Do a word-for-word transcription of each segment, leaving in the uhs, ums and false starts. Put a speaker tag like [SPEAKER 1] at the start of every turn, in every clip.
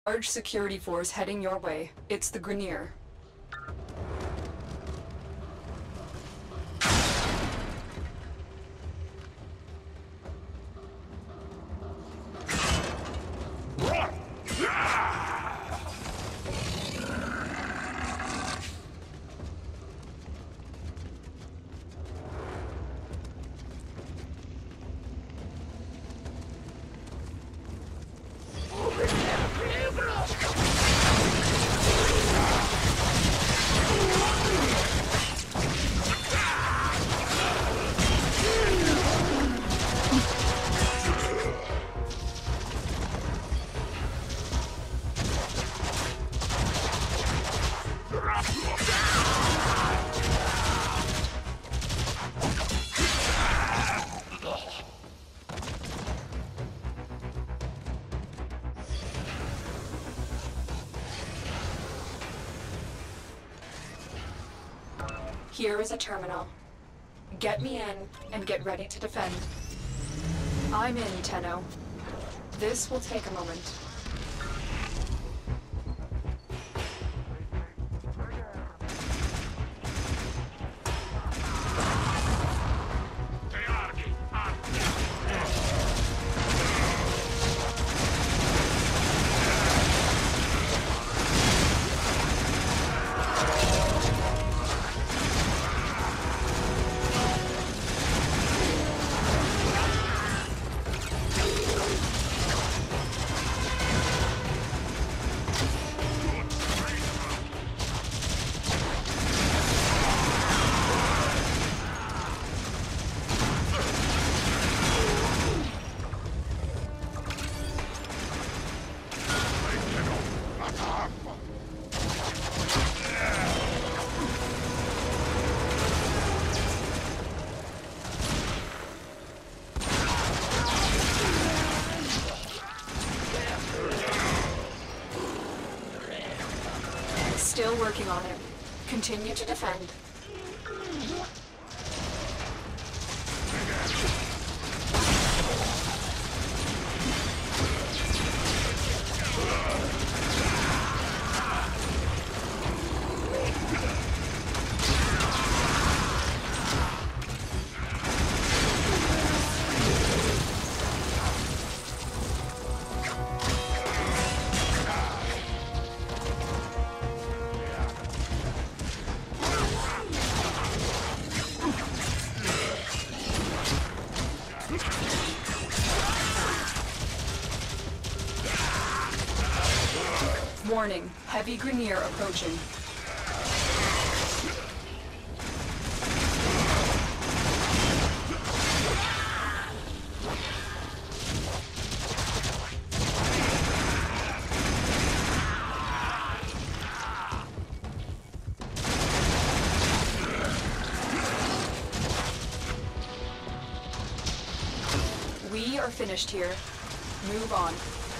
[SPEAKER 1] Large security force heading your way. It's the Grenier. Here is a terminal. Get me in and get ready to defend. I'm in, Tenno. This will take a moment. Still working on it. Continue to defend. Warning, heavy Grenier approaching. We are finished here. Move on.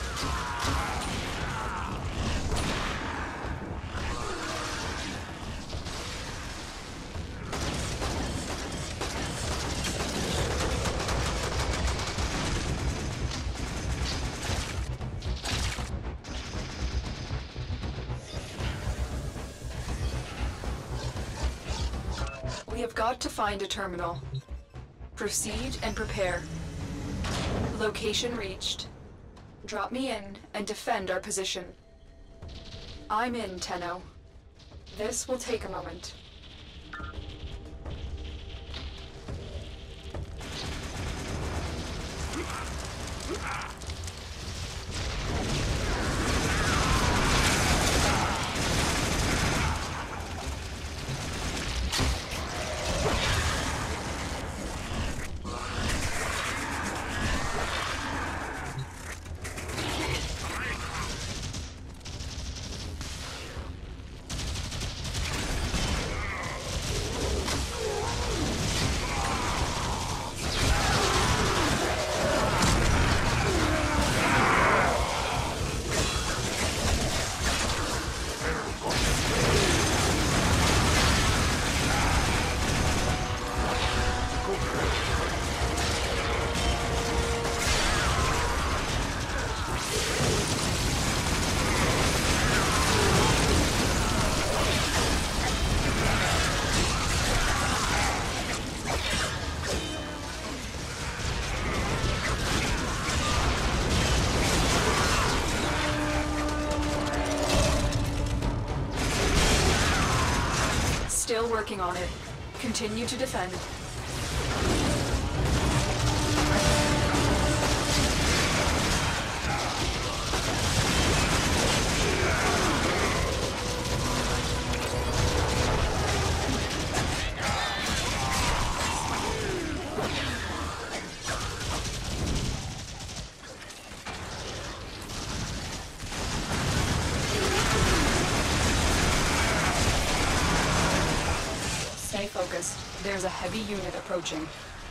[SPEAKER 1] We have got to find a terminal. Proceed and prepare. Location reached. Drop me in and defend our position. I'm in, Tenno. This will take a moment. Still working on it. Continue to defend. Stay focused. There's a heavy unit approaching.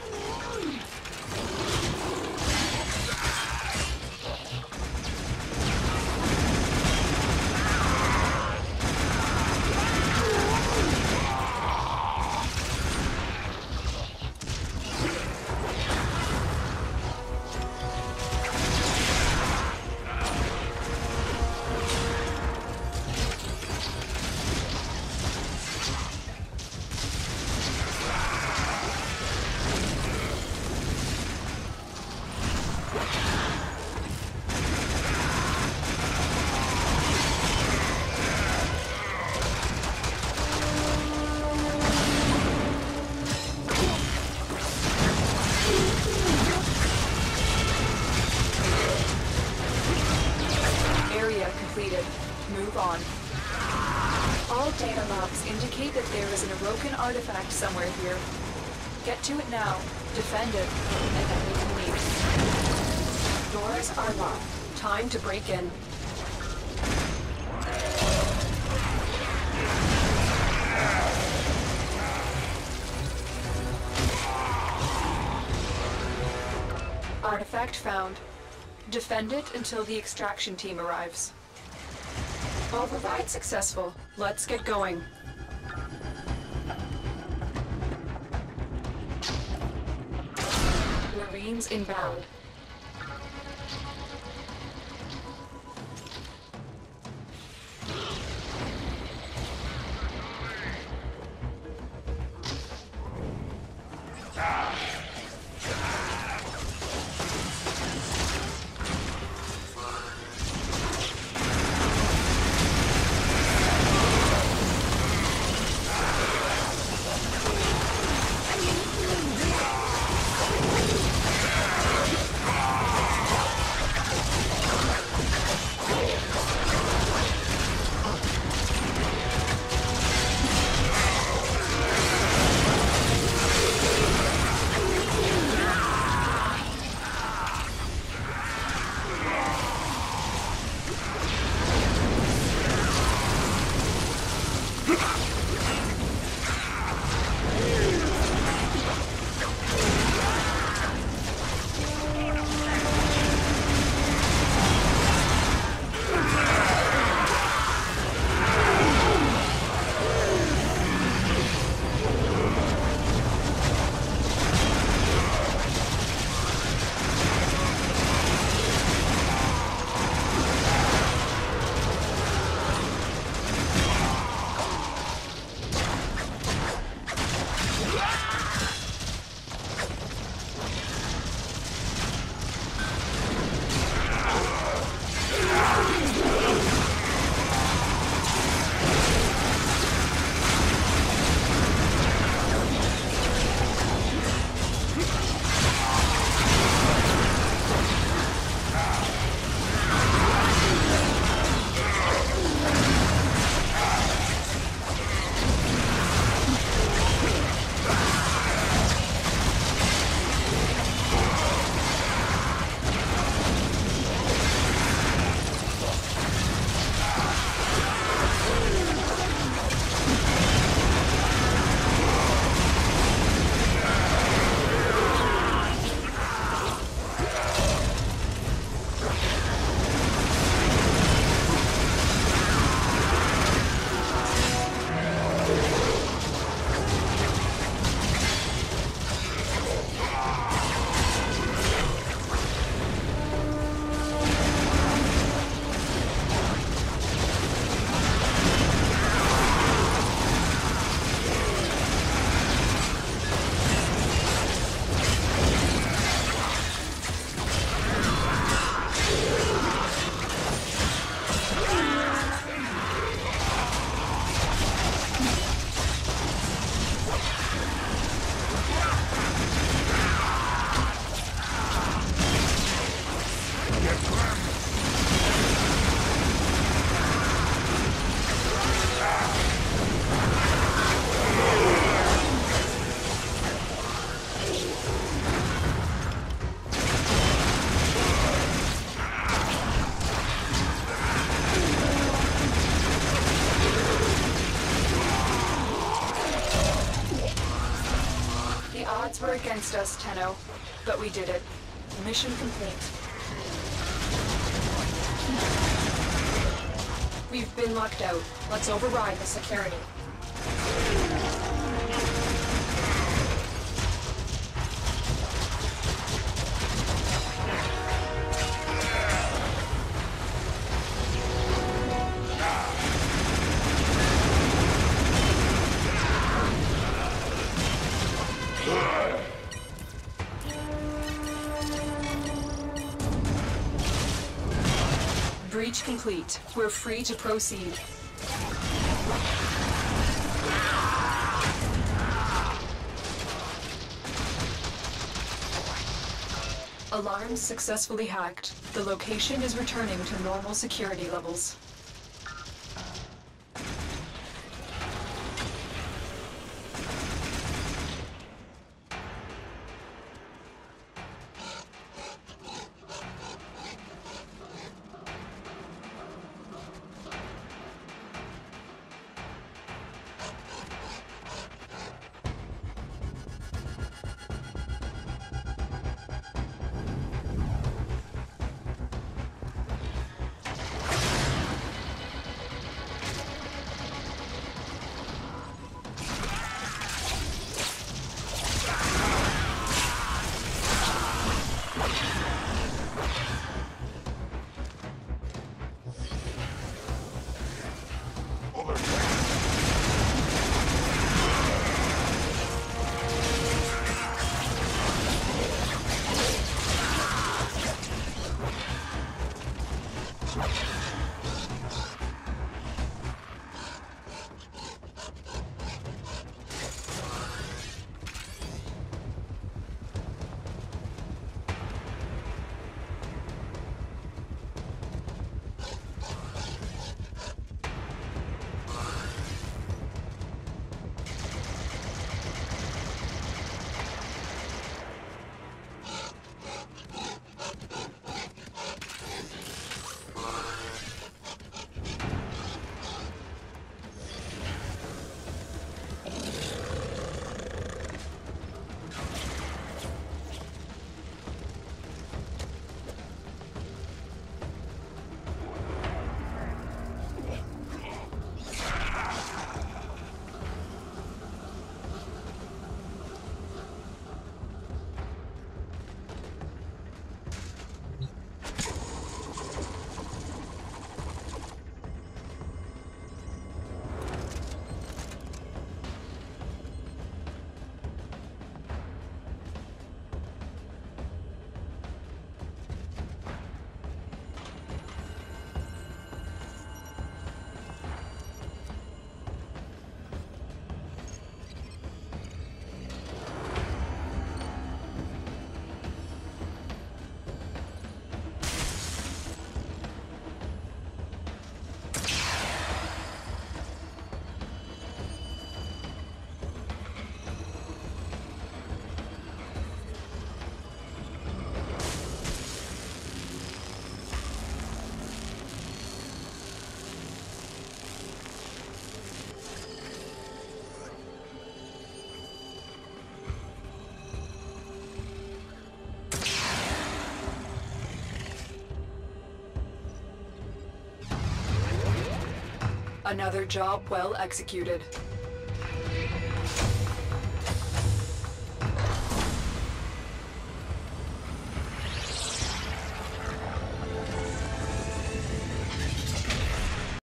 [SPEAKER 1] Completed. Move on. All data logs indicate that there is an Arokan artifact somewhere here. Get to it now, defend it, and then we can leave. Doors are locked. Time to break in. Artifact found. Defend it until the extraction team arrives. Override successful. Let's get going. Marines inbound. were against us, Tenno, but we did it. Mission complete. We've been locked out. Let's override the security. Breach complete. We're free to proceed. Alarms successfully hacked. The location is returning to normal security levels. Another job well executed.